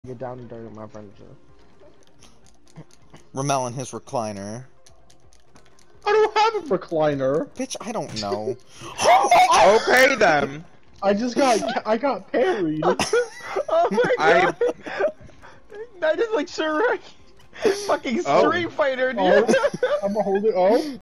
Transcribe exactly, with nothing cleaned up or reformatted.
Get down and dirty my furniture. Ramel and his recliner. I don't have a recliner. Bitch, I don't know. Okay then. I just got I got parried. Oh my god! I... That is like Shrek, fucking Oh. Street Fighter, dude. Oh, I'm gonna hold it. Oh.